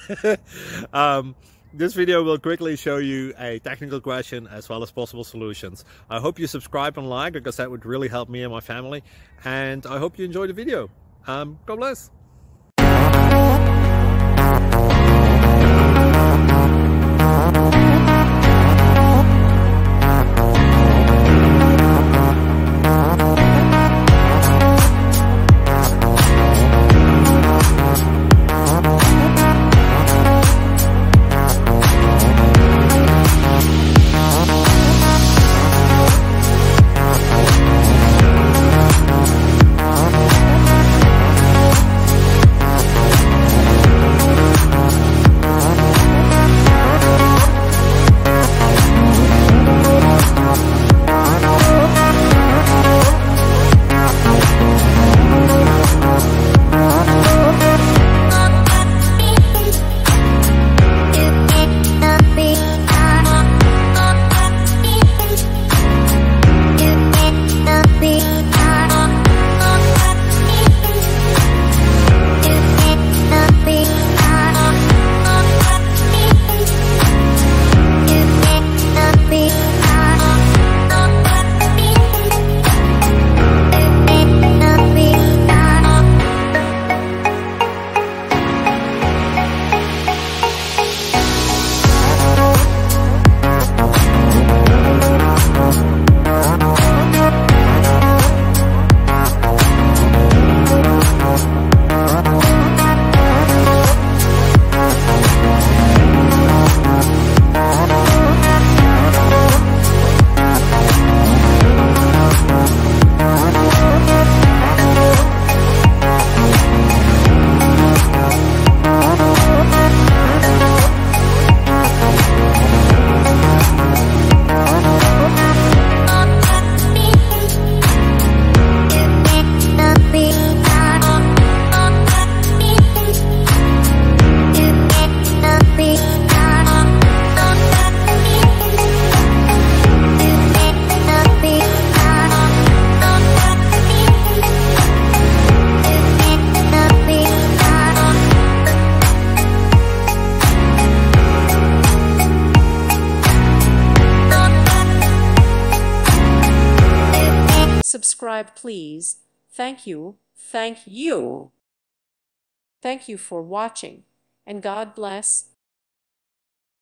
This video will quickly show you a technical question as well as possible solutions. I hope you subscribe and like, because that would really help me and my family. And I hope you enjoy the video. God bless. Subscribe, please. Thank you. Thank you. Thank you for watching, and God bless.